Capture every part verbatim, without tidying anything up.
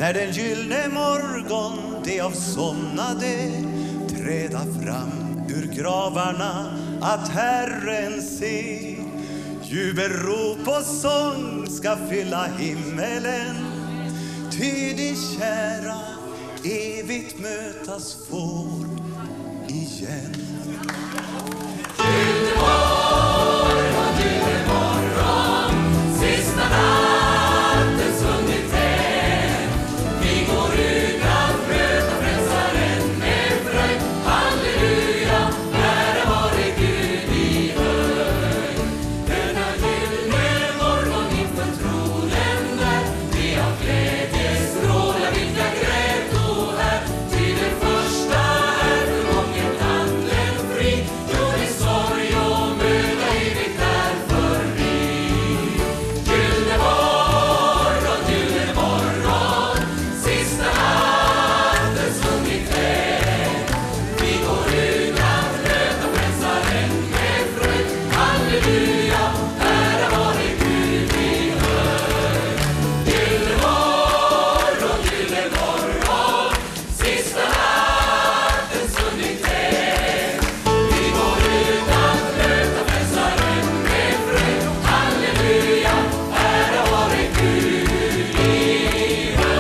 När den gyllene morgon de avsomnade träda fram ur gravarna att Herren se. Jubelrop och sång ska fylla himmelen, ty de kära evigt mötas får igen. Gyllene morgon, gyllene morgon, sista natten sjungit än. Vi går ut att möta frälsaren med fröjd. Halleluja, ära vare Gud i höjd. Denna gyllene morgon inför tronen där, vi av glädje strålar vilka grävt här. Till det första är förgången anden fri. Jo, det sorg och möda evigt är förbi. Gyllene morgon, gyllene morgon, sista natten sjungit än. Vi går ut att möta frälsaren med fröjd. Halleluja, ära vare Gud i höjd. Gyllene morgon, gyllene morgon, sista natten sjungit än. Vi går ut att möta frälsaren med fröjd. Halleluja, ära vare Gud i höjd.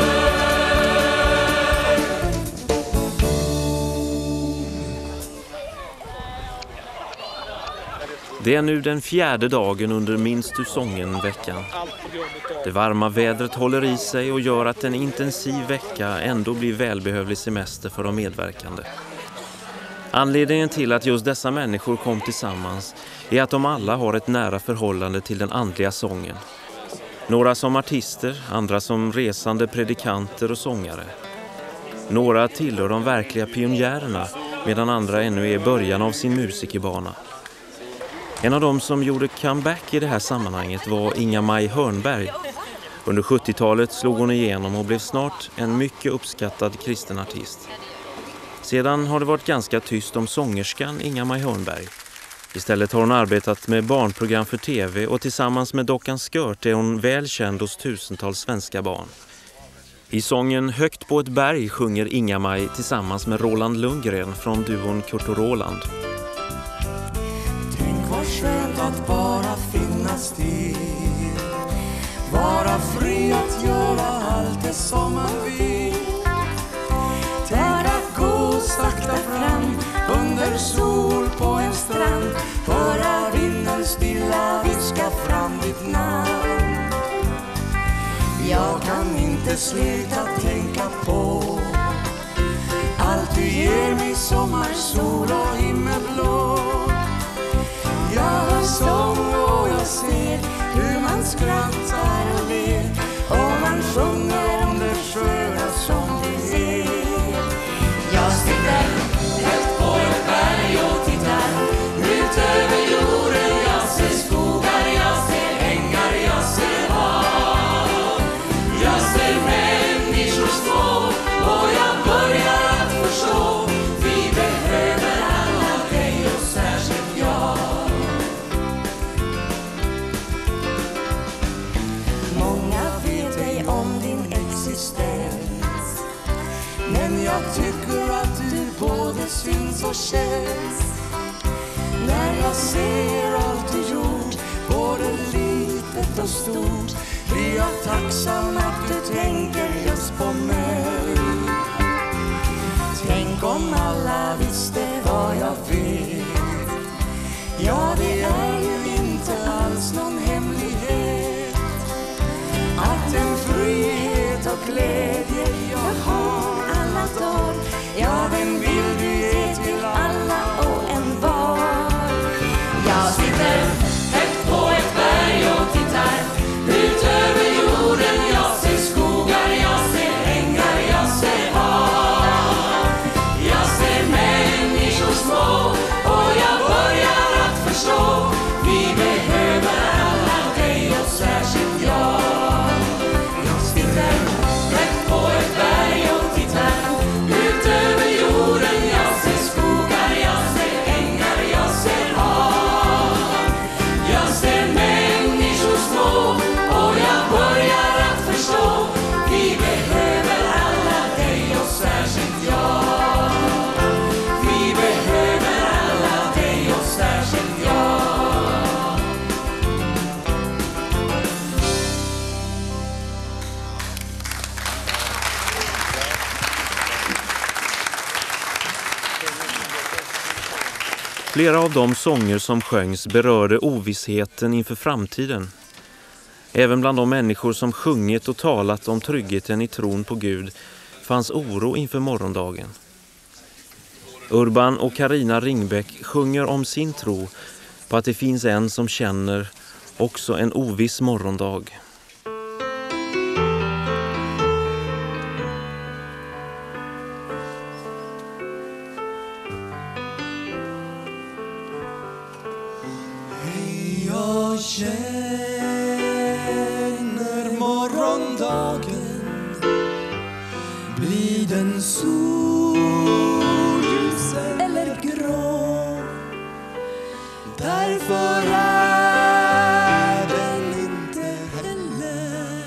Det är nu den fjärde dagen under Minns du sången-veckan. Det varma vädret håller i sig och gör att en intensiv vecka ändå blir välbehövlig semester för de medverkande. Anledningen till att just dessa människor kom tillsammans är att de alla har ett nära förhållande till den andliga sången. Några som artister, andra som resande predikanter och sångare. Några tillhör de verkliga pionjärerna medan andra ännu är i början av sin musikerbana. En av dem som gjorde comeback i det här sammanhanget var Inga-Maj Hörnberg. Under sjuttiotalet slog hon igenom och blev snart en mycket uppskattad kristen artist. Sedan har det varit ganska tyst om sångerskan Inga-Maj Hörnberg. Istället har hon arbetat med barnprogram för tv och tillsammans med Dockan Skört är hon väl känd hos tusentals svenska barn. I sången Högt på ett berg sjunger Inga-Maj tillsammans med Roland Lundgren från duon Kurt och Roland. Vad skönt att bara finnas till, vara fri att göra allt det som man vill. Tänk att gå sakta fram under sol på en strand, höra vinden stilla viska fram ditt namn. Jag kan inte sluta tänka på allt du ger mig, sommarsol och himmelblå. Jag hör sång och jag ser hur man skrattar och ler, och man sjunger om det sköna som vi ser. Jag sitter högt på ett berg och tittar ut över jorden. Jag ser skogar, jag ser ängar, jag ser hav. Jag ser människor stå och jag börjar att förstå. Vi behöver alla dig och särskilt jag. Men jag tycker att du både syns och känns. När jag ser allt du gjort, både litet och stort, blir jag tacksam att du tänker just på mig. Tänk om alla visste vad jag vet. Ja, det är ju inte alls någon hemlighet att en frihet och glädje jag har alla dagar, ja, den vill du ge till alla och en var. Jag sitter högt på ett berg och tittar ut över jorden. Jag ser skogar, jag ser ängar, jag ser hav. Jag ser människor små och jag börjar att förstå. Vi behöver alla dig och särskilt jag. Jag sitter högt på ett Flera av de sånger som sjöngs berörde ovissheten inför framtiden. Även bland de människor som sjungit och talat om tryggheten i tron på Gud fanns oro inför morgondagen. Urban och Carina Ringbäck sjunger om sin tro på att det finns en som känner också en oviss morgondag. Jag känner morgondagen, blir den solljus eller grå? Därför är den inte heller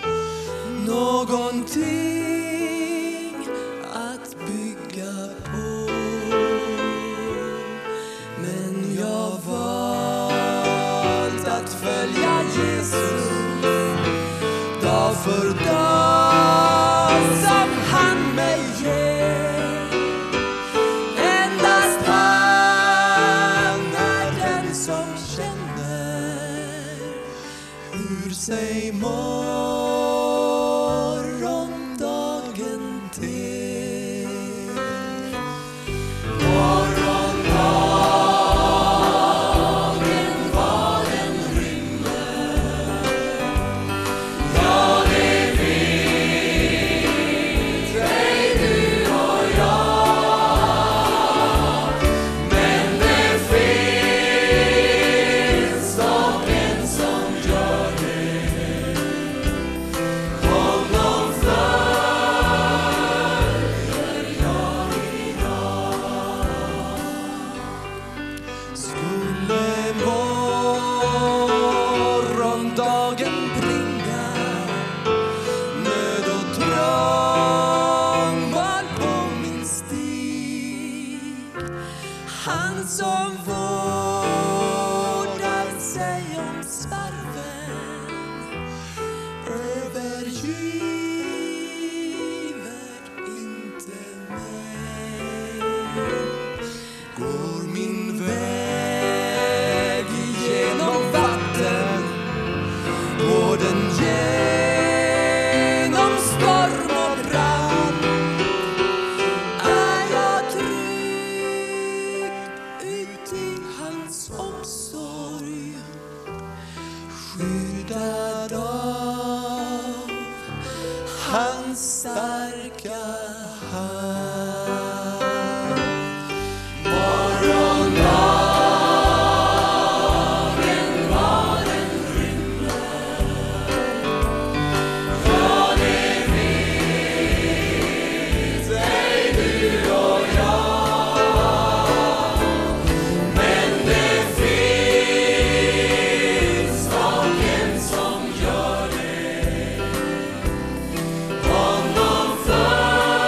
någonting att bygga på. Men jag valt att följa Jesus dag för dag som han mig ger. Endast han är den som känner hur sig morgondagen ter. Morgondagen vad den rymmer, ja det vet ej du och jag. Men det finns dock en som gör det. Honom följer jag idag. Skulle morgondagen bringa nöd och trångmål på min stig, han som vårdar sig om sparven övergiver inte mig. Går min väg genom vatten, går den genom storm och brand, är jag trygg uti hans omsorg, skyddad av hans starka hand. Morgondagen vad den rymmer, ja det vet ej du och jag. Men det finns dock en som gör det. Honom följer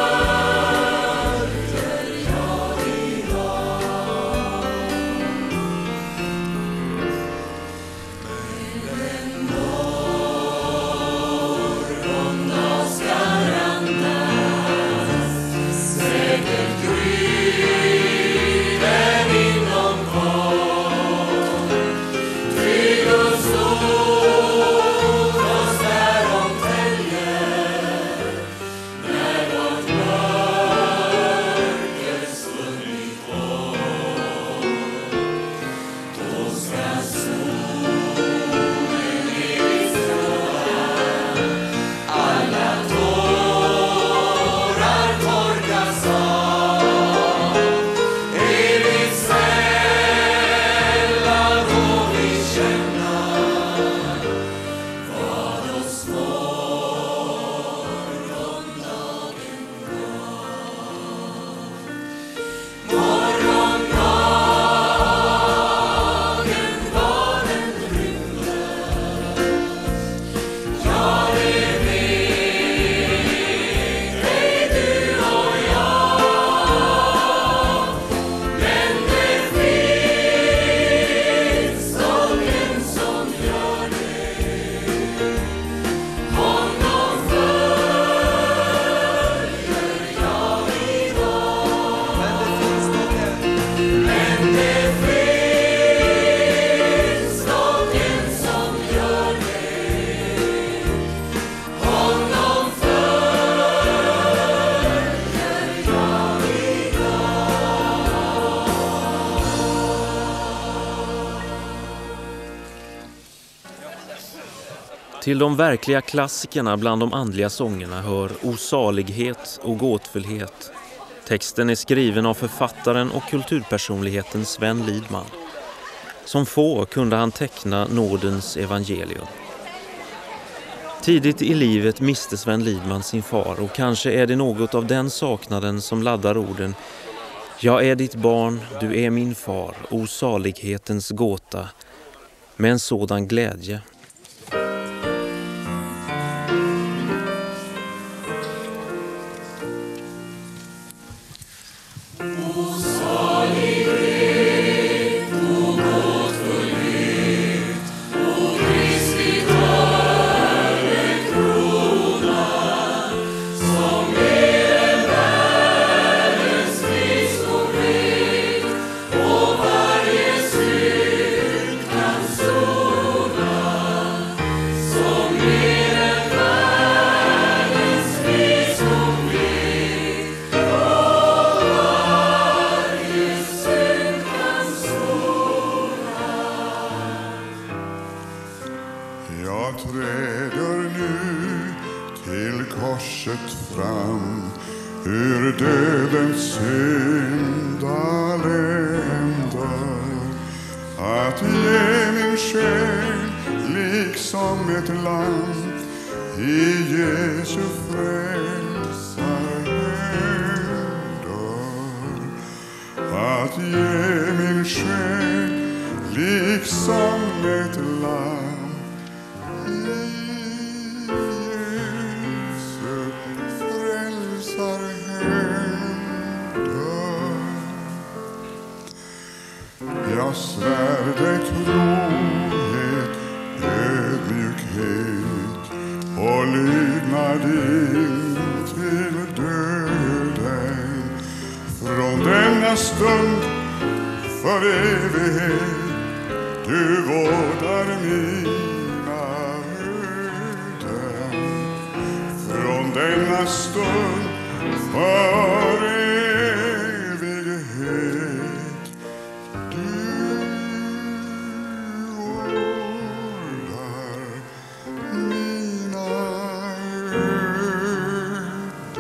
Till de verkliga klassikerna bland de andliga sångerna hör Osalighet och gåtfullhet. Texten är skriven av författaren och kulturpersonligheten Sven Lidman. Som få kunde han teckna nådens evangelium. Tidigt i livet miste Sven Lidman sin far och kanske är det något av den saknaden som laddar orden: Jag är ditt barn, du är min far, osalighetens gåta, med en sådan glädje. Jag träder nu till korset fram, ur dödens syndaländar, att ge min själ liksom ett lamm i Jesu frälsarhänder, att ge min själ liksom ett lamm. Jag svär dig trohet, ödmjukhet och lydnad in till döden. Från denna stund för evighet du vårdar mina öden. Från denna stund för evighet du vårdar mina öden.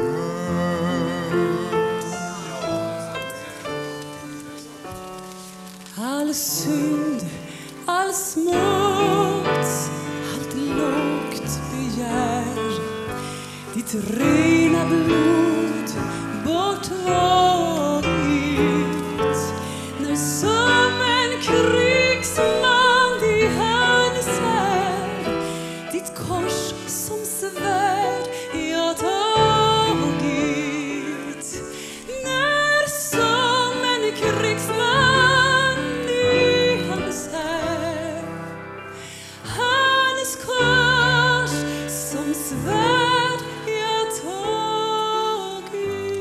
All synd, all smuts, allt lågt begär, ditt rena blod borttaget, när som en krigsman i hänser, ditt kors som svärd jag tagit, när som en krigsman i hänser, hans kors som svärd jag tagit.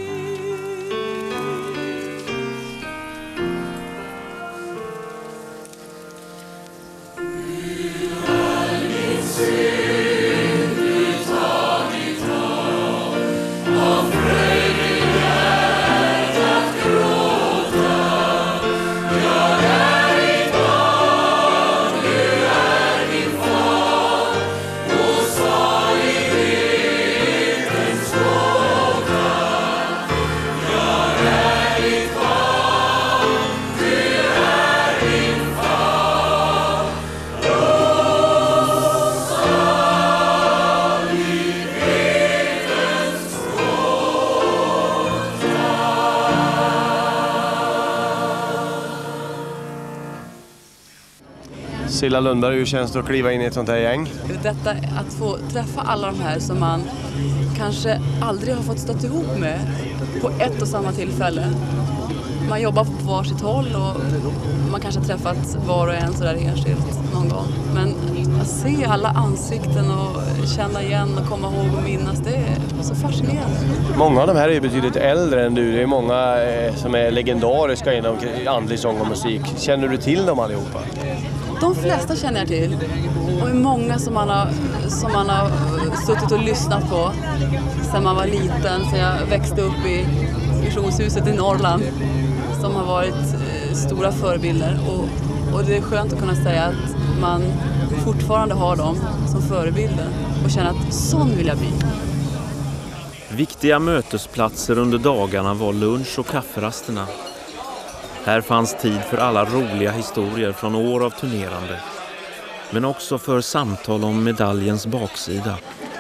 Silla Lundberg, hur känns det att kliva in i ett sånt här gäng? Detta att få träffa alla de här som man kanske aldrig har fått stått ihop med på ett och samma tillfälle. Man jobbar på varsitt håll och man kanske har träffat var och en sådär enskilt någon gång. Men att se alla ansikten och känna igen och komma ihåg och minnas, det är så fascinerande. Många av de här är ju betydligt äldre än du. Det är många eh, som är legendariska inom andlig sång och musik. Känner du till dem allihopa? De flesta känner jag till. Och det är många som man har, som man har suttit och lyssnat på sedan man var liten, sedan jag växte upp i missionshuset i Norrland, som har varit eh, stora förebilder. Och, och det är skönt att kunna säga att man fortfarande ha dem som förebilder och känna att sån vill jag bli. Viktiga mötesplatser under dagarna var lunch- och kafferasterna. Här fanns tid för alla roliga historier från år av turnerande. Men också för samtal om medaljens baksida.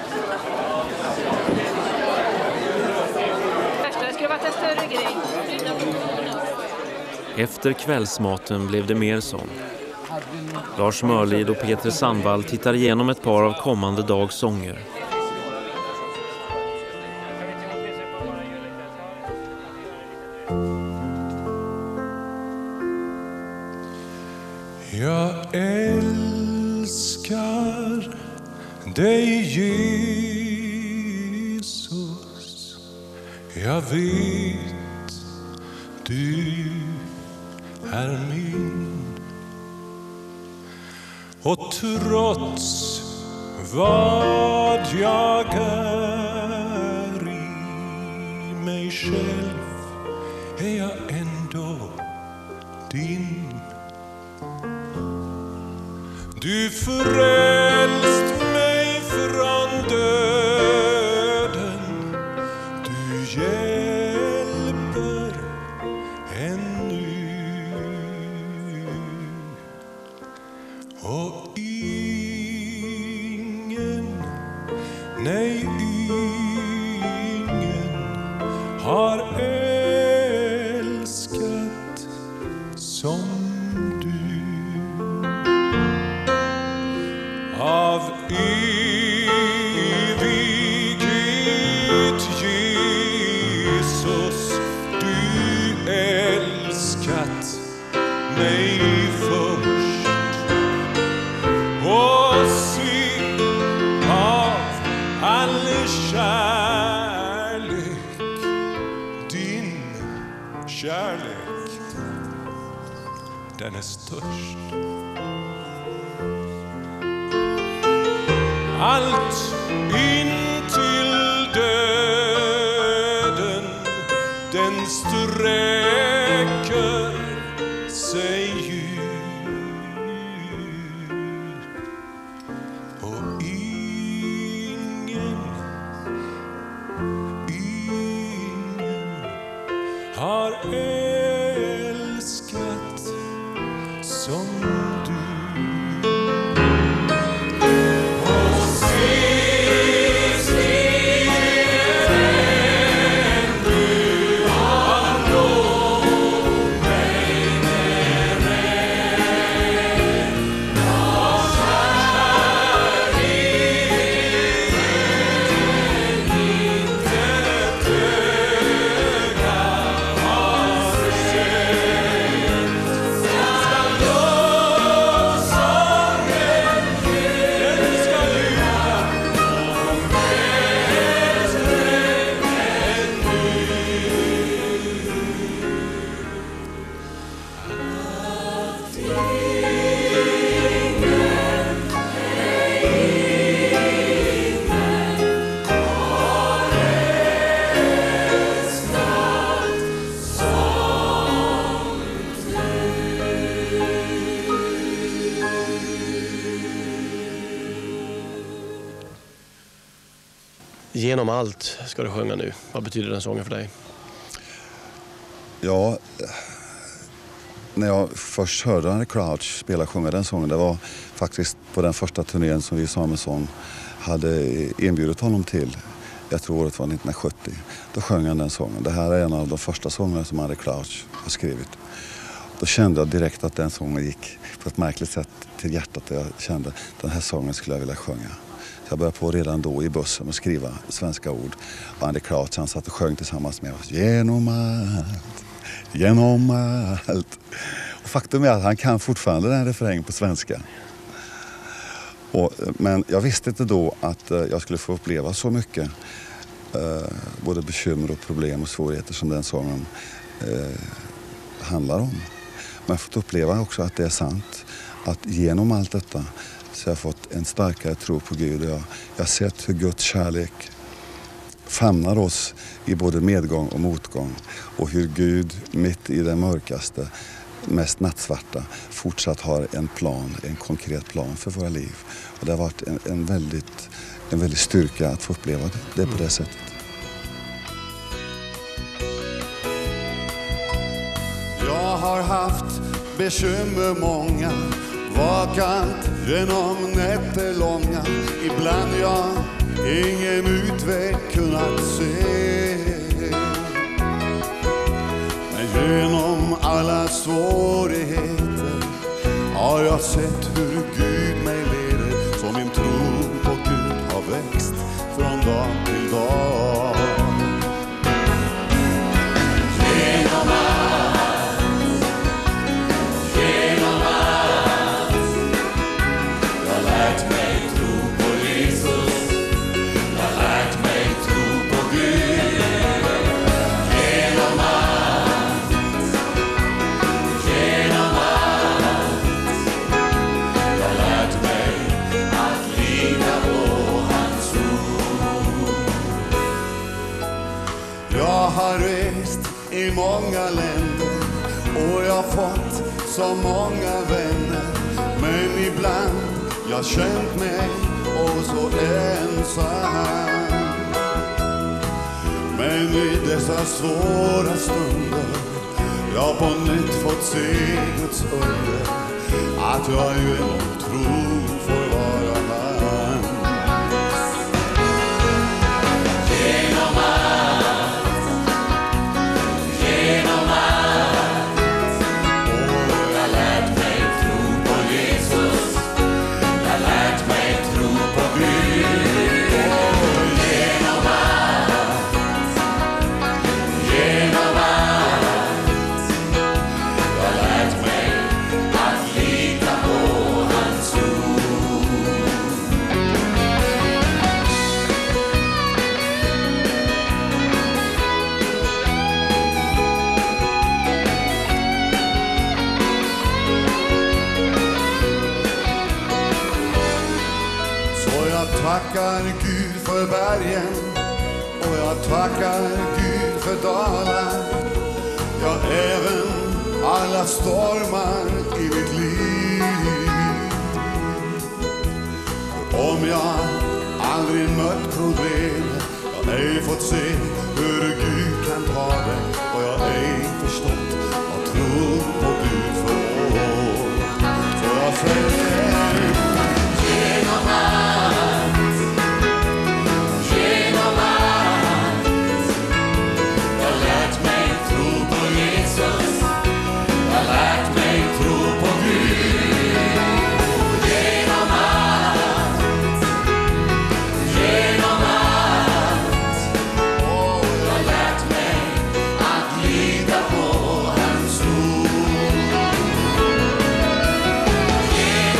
Efter kvällsmaten blev det mer sång. Lars Mörlid och Peter Sandvall tittar igenom ett par av kommande dags sånger. Jag älskar dig, Jesus. Jag vet du är min. Och trots vad jag är i mig själv är jag ändå din. Du frälst mig från döden. Du hjälper ännu. Och ingen, nej ingen har älskat som av evighet, Jesus, du älskat mig först. Och se av all kärlek, din kärlek, den är störst. Allt in till döden, den sträcker sig ut. Och ingen, ingen har älskat som du. Genom allt ska du sjunga nu. Vad betyder den sången för dig? Ja, när jag först hörde Andy Crouch spela sjunga den sången, det var faktiskt på den första turnén som vi i Samuelsson hade inbjudit honom till. Jag tror året var nittonhundrasjuttio. Då sjöng han den sången. Det här är en av de första sångerna som Andy Crouch har skrivit. Då kände jag direkt att den sången gick på ett märkligt sätt till hjärtat. Jag kände att den här sången skulle jag vilja sjunga. Jag började på redan då i bussen att skriva svenska ord. Och Andy Crouch, han satt och sjöng tillsammans med oss. Genom allt, genom allt. Och faktum är att han kan fortfarande den refräng på svenska. Och, men jag visste inte då att jag skulle få uppleva så mycket. Eh, både bekymmer och problem och svårigheter som den sången eh, handlar om. Men jag har fått uppleva också att det är sant. Att genom allt detta så jag har fått en starkare tro på Gud. Jag, jag har sett hur Guds kärlek famnar oss i både medgång och motgång. Och hur Gud mitt i det mörkaste mest nattsvarta fortsatt har en plan, en konkret plan för våra liv. Och det har varit en, en, väldigt, en väldigt styrka att få uppleva det, det på det sättet. Jag har haft bekymmer många, vakat genom nätter långa. Ibland jag ingen utväg kunnat se. Men genom alla svårigheter har jag sett hur Gud mig leder. Så min tro på Gud har växt från dag till dag. Genom allt, genom allt, jag lärt mig tro på Jesus, jag lärt mig tro på Gud. Genom allt, genom allt, jag lärt mig att lita på hans ord. Jag har rest i många länder och jag har fått så många vänner. Men ibland jag känt mig och så ensam. Men i dessa svåra stunder jag på nytt fått se Guds under. Att jag genom tro får vara hans. Genom allt, genom allt, och jag lärt mig tro på Jesus, jag lärt mig tro på Gud. Och genom allt, genom allt, jag lärt mig att lita på hans ord. Så jag tackar Gud för bergen och jag tackar Gud för dalar. Ja, även alla stormar i mitt liv. För om jag aldrig mött problem, jag ej fått se hur Gud kan ta det, och jag ej förstått vad tro på Gud förmår. Så jag säger genom allt, genom allt, jag lärt mig tro på Jesus, jag lärt mig tro på Gud. Genom allt, genom allt, och jag lärt mig att lita på hans ord.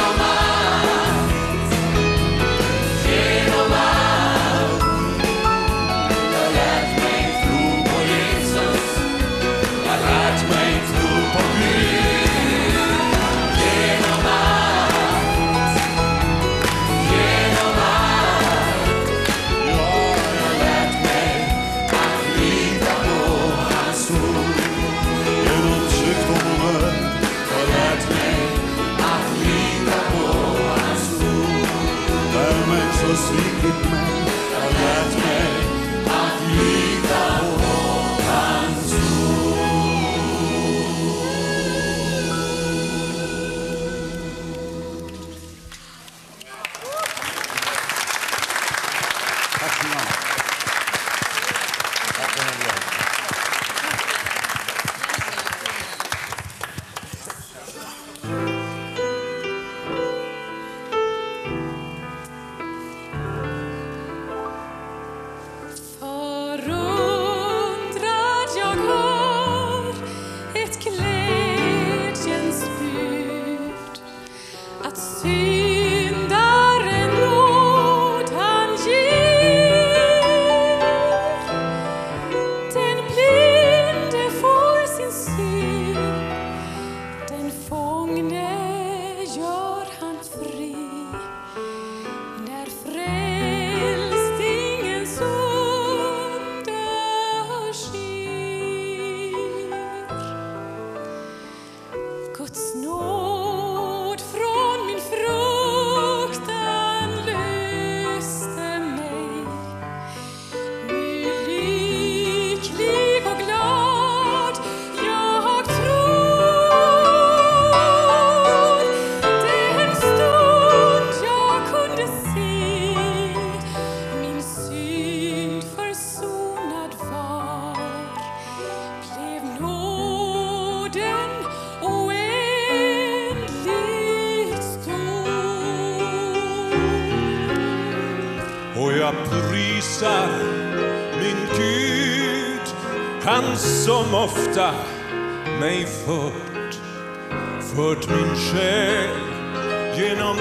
prisar min Gud, han som ofta mig fört, fört min själ genom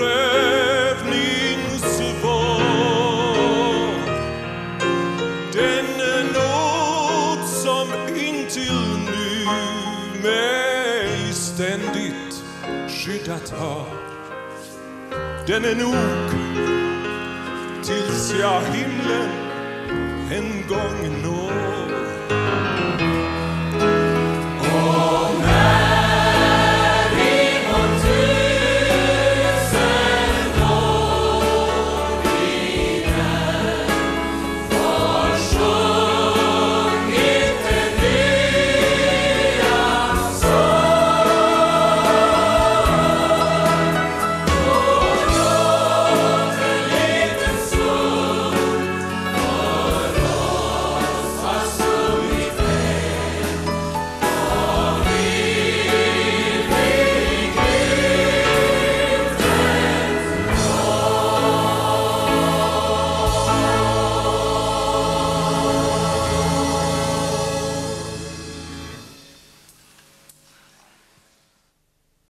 prövningsvåg. Den nåd som intill nu mig ständigt skyddat har, den är nog tills jag himlen en gång når.